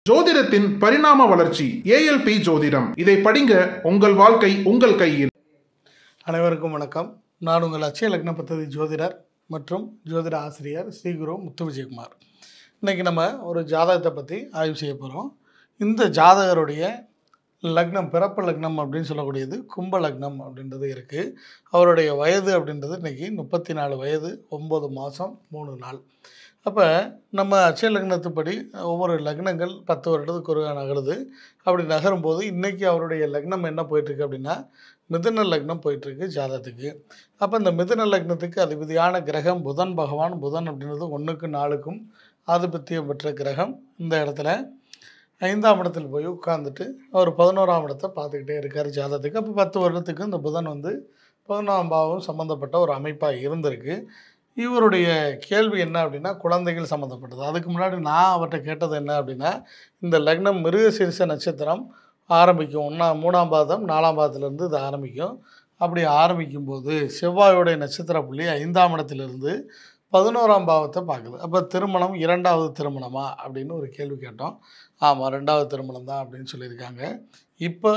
ஜோதிடத்தின் பரிணாம வளர்ச்சி ஏஎல்பி ஜோதிடம். இதை படிங்க, உங்கள் வாழ்க்கை உங்கள் கையில். அனைவருக்கும் வணக்கம். நான் உங்கள் அட்சய லக்ன பத்ததி ஜோதிடர் மற்றும் ஜோதிட ஆசிரியர் ஸ்ரீ குரு முத்து விஜயகுமார். இன்றைக்கி நம்ம ஒரு ஜாதகத்தை பற்றி ஆய்வு செய்ய போகிறோம். இந்த ஜாதகருடைய லக்னம், பிறப்பு லக்னம் அப்படின்னு சொல்லக்கூடியது கும்ப லக்னம் அப்படின்றது இருக்குது. அவருடைய வயது அப்படின்றது இன்றைக்கி 34 வயது 9 மாதம் 3 நாள். அப்போ நம்ம அட்சய லக்னத்துப்படி ஒவ்வொரு லக்னங்கள் 10 வருடத்துக்கு ஒரு நகருது. அப்படி நகரும்போது இன்றைக்கி அவருடைய லக்னம் என்ன போயிட்டுருக்கு அப்படின்னா மிதுன லக்னம் போயிட்டுருக்கு ஜாதகத்துக்கு. அப்போ இந்த மிதுன லக்னத்துக்கு அதிபதியான கிரகம் புதன் பகவான். புதன் அப்படின்றது 1க்கும் 4க்கும் ஆதிபத்தியம் பெற்ற கிரகம். இந்த இடத்துல 5ஆம் இடத்தில் போய் உட்கார்ந்துட்டு அவர் 11ஆம் இடத்தை பார்த்துக்கிட்டே இருக்கார் ஜாதகத்துக்கு. அப்போ 10 வருடத்துக்கு இந்த புதன் 11ஆம் பாவம் சம்மந்தப்பட்ட ஒரு அமைப்பாக இருந்திருக்கு. இவருடைய கேள்வி என்ன அப்படின்னா குழந்தைகள் சம்மந்தப்பட்டது. அதுக்கு முன்னாடி நான் அவர்கிட்ட கேட்டது என்ன அப்படின்னா, இந்த லக்னம் மிருகசீரிஷ நட்சத்திரம் ஆரம்பிக்கும். 3ஆம் பாதம் 4ஆம் பாதத்திலேருந்து இது ஆரம்பிக்கும். அப்படி ஆரம்பிக்கும்போது செவ்வாயோடைய நட்சத்திர புள்ளி 5ஆம் இடத்திலிருந்து 11ஆம் பாவத்தை பார்க்குது. அப்போ திருமணம் 2வது திருமணமா அப்படின்னு ஒரு கேள்வி கேட்டோம். ஆமாம், 2வது திருமணம் தான் அப்படின்னு சொல்லியிருக்காங்க. இப்போ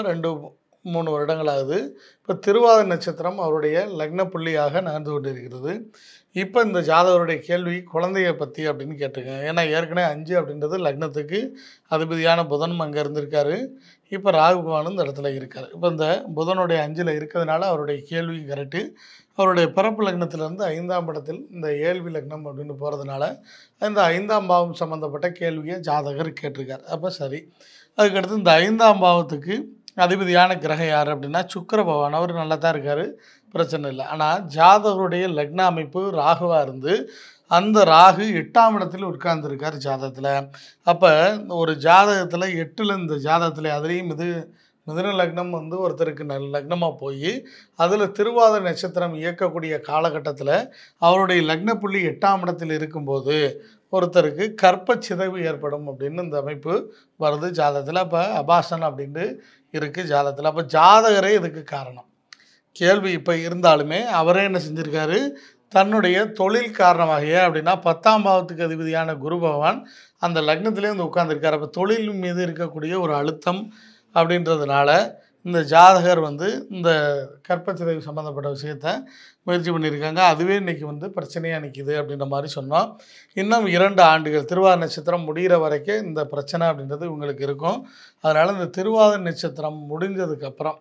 2-3 வருடங்களாகுது. இப்போ திருவாதிரை நட்சத்திரம் அவருடைய லக்ன புள்ளியாக நகர்ந்து கொண்டு இருக்கிறது. இப்போ இந்த ஜாதகருடைய கேள்வி குழந்தைய பற்றி அப்படின்னு கேட்டிருக்கேன். ஏன்னா ஏற்கனவே 5 அப்படின்றது லக்னத்துக்கு அதிபதியான புதனும் அங்கே இருந்திருக்காரு. இப்போ ராகு பகவானும் இந்த இடத்துல இருக்கார். இப்போ இந்த புதனுடைய 5ல் இருக்கிறதுனால அவருடைய கேள்வி கரெக்டு. அவருடைய பிறப்பு லக்னத்திலேருந்து 5ஆம் இடத்தில் இந்த ஏழ்வி லக்னம் அப்படின்னு போகிறதுனால இந்த 5ஆம் பாவம் சம்மந்தப்பட்ட கேள்வியை ஜாதகர் கேட்டிருக்கார். அப்போ சரி. அதுக்கடுத்து இந்த 5ஆம் பாவத்துக்கு அதிபதியான கிரகம் யார் அப்படின்னா சுக்கிர பகவான். அவர் நல்லா தான் இருக்கார், பிரச்சனை இல்லை. ஆனால் ஜாதகருடைய லக்ன அமைப்பு ராகுவாக இருந்து அந்த ராகு 8ஆம் இடத்தில் உட்கார்ந்துருக்கார் ஜாதகத்தில். அப்போ ஒரு ஜாதகத்தில் 8ல் இந்த ஜாதகத்தில் அதுலேயும் மிதுன லக்னம் ஒருத்தருக்கு லக்னமாக போய் அதில் திருவாதிரை நட்சத்திரம் இயக்கக்கூடிய காலகட்டத்தில் அவருடைய லக்ன புள்ளி 8ஆம் இடத்தில் இருக்கும்போது ஒருத்தருக்கு கற்பச்சிதைவு ஏற்படும் அப்படின்னு இந்த அமைப்பு வருது ஜாதகத்தில். அப்போ அபாசன் அப்படின்ட்டு இருக்குது ஜாதகத்தில். அப்போ ஜாதகரே இதுக்கு காரணம். கேள்வி இப்போ இருந்தாலுமே அவரே என்ன செஞ்சுருக்காரு, தன்னுடைய தொழில் காரணமாக. ஏன் அப்படின்னா 10ஆம் பாவத்துக்கு அதிபதியான குரு பகவான் அந்த லக்னத்திலே உட்கார்ந்துருக்கார். அப்போ தொழில் மீது இருக்கக்கூடிய ஒரு அழுத்தம் அப்படின்றதுனால இந்த ஜாதகர் இந்த கற்பச்சிதைவு சம்மந்தப்பட்ட விஷயத்தை முயற்சி பண்ணியிருக்காங்க. அதுவே இன்றைக்கி பிரச்சனையாக நிற்கிது அப்படின்ற மாதிரி சொன்னோம். இன்னும் 2 ஆண்டுகள் திருவாதிரை நட்சத்திரம் முடிகிற வரைக்கும் இந்த பிரச்சனை அப்படின்றது இவங்களுக்கு இருக்கும். அதனால் இந்த திருவாதிரை நட்சத்திரம் முடிஞ்சதுக்கப்புறம்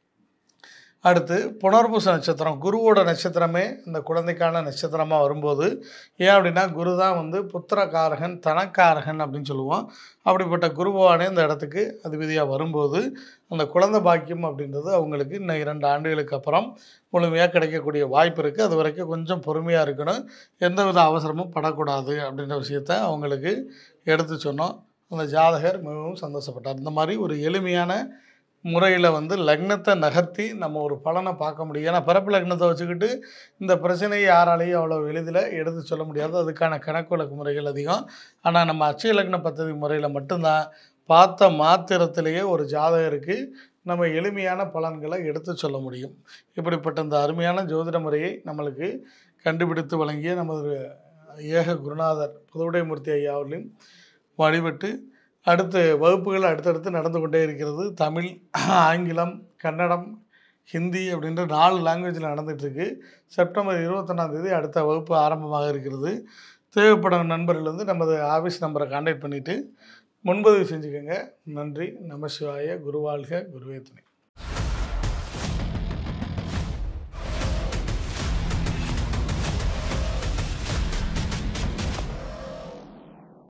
அடுத்து புனர்பூச நட்சத்திரம், குருவோட நட்சத்திரமே இந்த குழந்தைக்கான நட்சத்திரமாக வரும்போது, ஏன் அப்படின்னா குரு தான் புத்திரகாரகன் தனக்காரகன் அப்படின்னு சொல்லுவோம். அப்படிப்பட்ட குரு பகவானே இந்த இடத்துக்கு அதிபதியாக வரும்போது அந்த குழந்தை பாக்கியம் அப்படின்றது அவங்களுக்கு இன்னும் 2 ஆண்டுகளுக்கு அப்புறம் முழுமையாக கிடைக்கக்கூடிய வாய்ப்பு இருக்குது. அது வரைக்கும் கொஞ்சம் பொறுமையாக இருக்கணும், எந்தவித அவசரமும் படக்கூடாது அப்படின்ற விஷயத்த அவங்களுக்கு எடுத்து சொன்னோம். அந்த ஜாதகர் மிகவும் சந்தோஷப்பட்டார். இந்த மாதிரி ஒரு எளிமையான முறையில் லக்னத்தை நகர்த்தி நம்ம ஒரு பலனை பார்க்க முடியும். ஏன்னா பிறப்பு லக்னத்தை வச்சுக்கிட்டு இந்த பிரச்சனையை யாராலையும் அவ்வளோ எளிதில் எடுத்து சொல்ல முடியாது. அதுக்கான கணக்கு வழக்கு முறைகள் அதிகம். ஆனால் நம்ம அட்சய லக்ன பத்ததி முறையில் மட்டும்தான் பார்த்த மாத்திரத்திலேயே ஒரு ஜாதகருக்கு நம்ம எளிமையான பலன்களை எடுத்து சொல்ல முடியும். இப்படிப்பட்ட இந்த அருமையான ஜோதிட முறையை நம்மளுக்கு கண்டுபிடித்து வழங்கிய நமது ஏக குருநாதர் புதுவுடைமூர்த்தி ஐயா அவர்களையும் வழிபட்டு அடுத்த வகுப்புகள் அடுத்தடுத்து நடந்து கொண்டே இருக்கிறது. தமிழ், ஆங்கிலம், கன்னடம், ஹிந்தி அப்படின்ற 4 லாங்குவேஜில் நடந்துகிட்ருக்கு. செப்டம்பர் 21ஆம் தேதி அடுத்த வகுப்பு ஆரம்பமாக இருக்கிறது. தேவைப்படும் நண்பர்கள் நமது ஆஃபீஸ் நம்பரை கான்டாக்ட் பண்ணிவிட்டு முன்பதிவு செஞ்சுக்கோங்க. நன்றி. நமசிவாய. குருவாழ்க. குருவே துணை.